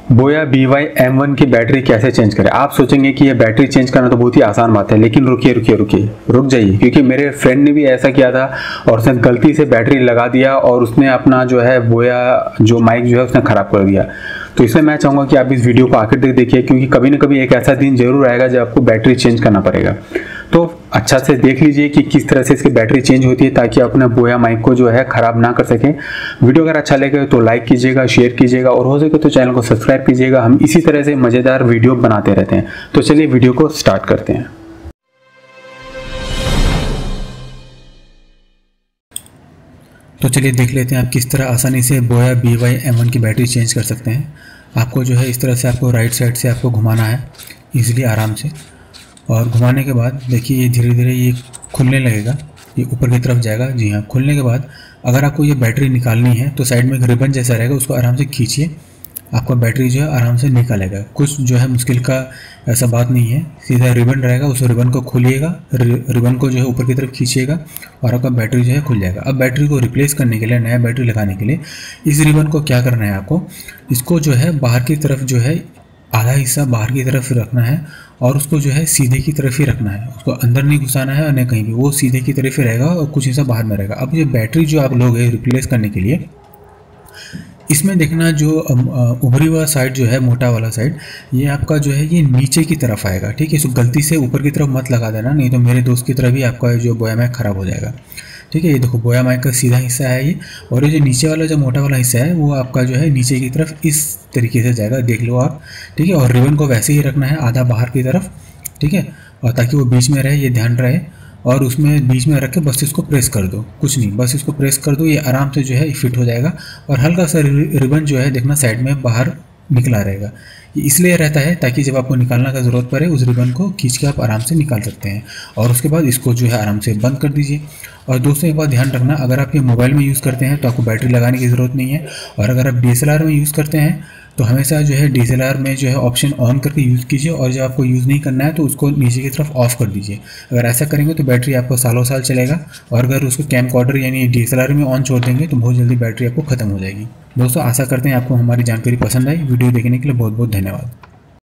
बोया BY-M1 की battery कैसे चेंज करें। आप सोचेंगे कि ये बैटरी चेंज करना तो बहुत ही आसान बात है, लेकिन रुक जाइए, क्योंकि मेरे फ्रेंड ने भी ऐसा किया था और उसने गलती से बैटरी लगा दिया और उसने अपना जो है बोया जो माइक जो है उसने ख़राब कर दिया। तो इसमें मैं चाहूँगा कि आप इस वीडियो को आखिर तक देखिए, क्योंकि कभी ना कभी एक ऐसा दिन जरूर आएगा जब आपको बैटरी चेंज करना पड़ेगा। तो अच्छा से देख लीजिए कि किस तरह से इसकी बैटरी चेंज होती है, ताकि अपने बोया माइक को जो है ख़राब ना कर सकें। वीडियो अगर अच्छा लगे तो लाइक कीजिएगा, शेयर कीजिएगा और हो सके तो चैनल को सब्सक्राइब कीजिएगा। हम इसी तरह से मज़ेदार वीडियो बनाते रहते हैं। तो चलिए वीडियो को स्टार्ट करते हैं। तो चलिए देख लेते हैं आप किस तरह आसानी से बोया BY-M1 की बैटरी चेंज कर सकते हैं। आपको जो है इस तरह से आपको राइट साइड से आपको घुमाना है इजीली, आराम से, और घुमाने के बाद देखिए ये धीरे धीरे ये खुलने लगेगा, ये ऊपर की तरफ जाएगा। जी हाँ, खुलने के बाद अगर आपको ये बैटरी निकालनी है तो साइड में एक रिबन जैसा रहेगा, उसको आराम से खींचिए, आपका बैटरी जो है आराम से निकलेगा। कुछ जो है मुश्किल का ऐसा बात नहीं है, सीधा रिबन रहेगा, उस रिबन को खोलिएगा, रिबन को जो है ऊपर की तरफ खींचिएगा और आपका बैटरी जो है खुल जाएगा। अब बैटरी को रिप्लेस करने के लिए, नया बैटरी लगाने के लिए इस रिबन को क्या करना है आपको, इसको जो है बाहर की तरफ जो है आधा हिस्सा बाहर की तरफ रखना है और उसको जो है सीधे की तरफ ही रखना है, उसको अंदर नहीं घुसाना है और नहीं कहीं भी, वो सीधे की तरफ ही रहेगा और कुछ हिस्सा बाहर में रहेगा। अब ये बैटरी जो आप लोगे रिप्लेस करने के लिए, इसमें देखना जो उभरी हुआ साइड जो है, मोटा वाला साइड, ये आपका जो है ये नीचे की तरफ आएगा। ठीक है, इसको गलती से ऊपर की तरफ मत लगा देना, नहीं तो मेरे दोस्त की तरफ ही आपका जो बोया माइक ख़राब हो जाएगा। ठीक है, ये देखो बोया माइक का सीधा हिस्सा है ये, और ये जो नीचे वाला जो मोटा वाला हिस्सा है वो आपका जो है नीचे की तरफ इस तरीके से जाएगा, देख लो आप। ठीक है, और रिबन को वैसे ही रखना है, आधा बाहर की तरफ। ठीक है, और ताकि वो बीच में रहे, ये ध्यान रहे, और उसमें बीच में रख के बस इसको प्रेस कर दो, कुछ नहीं, बस इसको प्रेस कर दो, ये आराम से जो है फिट हो जाएगा। और हल्का सा रिबन जो है देखना साइड में बाहर निकला रहेगा, ये इसलिए रहता है ताकि जब आपको निकालना का ज़रूरत पड़े उस रिबन को खींच के आप आराम से निकाल सकते हैं। और उसके बाद इसको जो है आराम से बंद कर दीजिए। और दोस्तों एक बात ध्यान रखना, अगर आप ये मोबाइल में यूज़ करते हैं तो आपको बैटरी लगाने की ज़रूरत नहीं है, और अगर आप DSLR में यूज़ करते हैं तो हमेशा जो है DSLR में जो है ऑप्शन ऑन करके यूज़ कीजिए, और जब आपको यूज़ नहीं करना है तो उसको नीचे की तरफ ऑफ कर दीजिए। अगर ऐसा करेंगे तो बैटरी आपको सालों साल चलेगा, और अगर उसको कैमकॉर्डर यानी DSLR में ऑन छोड़ देंगे तो बहुत जल्दी बैटरी आपको ख़त्म हो जाएगी। दोस्तों आशा करते हैं आपको हमारी जानकारी पसंद आई। वीडियो देखने के लिए बहुत बहुत धन्यवाद।